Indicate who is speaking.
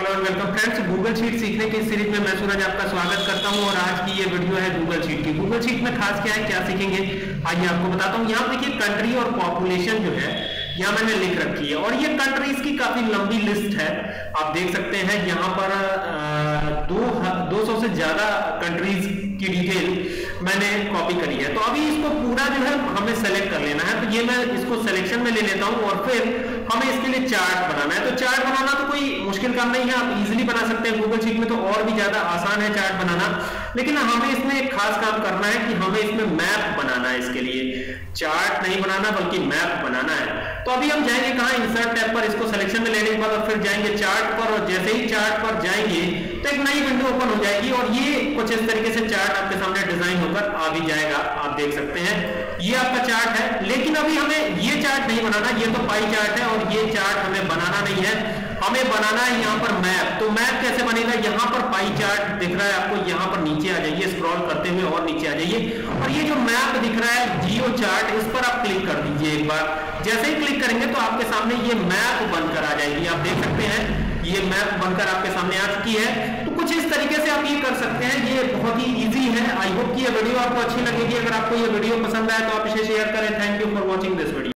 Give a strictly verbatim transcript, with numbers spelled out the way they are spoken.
Speaker 1: Hello and welcome friends, Google sheet सीखने की series में मैं सूरज आपका स्वागत करता हूं। और आज की ये वीडियो है गूगल शीट की। गूगल शीट में खास क्या है, क्या सीखेंगे, आइए आपको बताता हूं। यहाँ देखिए कंट्री और पॉपुलेशन जो है यहाँ मैंने लिख रखी है और ये कंट्रीज की काफी लंबी लिस्ट है। आप देख सकते हैं यहाँ पर दो दो सौ से ज्यादा कंट्रीज की डिटेल मैंने कॉपी करी है। तो अभी इसको पूरा जो है हमें सेलेक्ट कर लेना है। तो ये मैं इसको सिलेक्शन में ले लेता हूं और फिर हमें इसके लिए चार्ट बनाना है। तो चार्ट बनाना तो कोई मुश्किल काम नहीं है, आप इजीली बना सकते हैं। गूगल शीट में तो और भी ज्यादा आसान है चार्ट बनाना, लेकिन हमें इसमें एक खास काम करना है कि हमें इसमें मैप बनाना है। इसके लिए चार्ट नहीं बनाना बल्कि मैप बनाना है। तो अभी हम जाएंगे कहां, इंसर्ट टैब पर, इसको सिलेक्शन में लेने के बाद फिर जाएंगे चार्ट पर। और जैसे ही चार्ट पर जाएंगे तो एक नई विंडो ओपन हो जाएगी और ये कुछ इस तरीके से चार्ट आपके सामने डिजाइन होकर आ भी जाएगा। आप देख सकते हैं ये आपका चार्ट है, लेकिन अभी हमें ये चार्ट नहीं बनाना, ये तो पाई चार्ट है और ये चार्ट हमें बनाना नहीं है। हमें बनाना है यहाँ पर मैप। तो मैप कैसे बनेगा, यहाँ पर पाई चार्ट दिख रहा है आपको, यहाँ पर नीचे आ जाइए, स्क्रॉल करते हुए और नीचे आ जाइए और ये जो मैप दिख रहा है जियो चार्ट, इस पर आप क्लिक कर दीजिए एक बार। जैसे ही क्लिक करेंगे तो आपके सामने ये मैप बनकर आ जाएगी। आप देख सकते हैं ये मैप बनकर आपके सामने आ चुकी है। तो कुछ इस तरीके से आप ये कर सकते हैं, ये बहुत ही इजी है। आई होप कि ये वीडियो आपको अच्छी लगेगी। अगर आपको ये वीडियो पसंद आए तो आप इसे शेयर करें। Thank you for watching this video.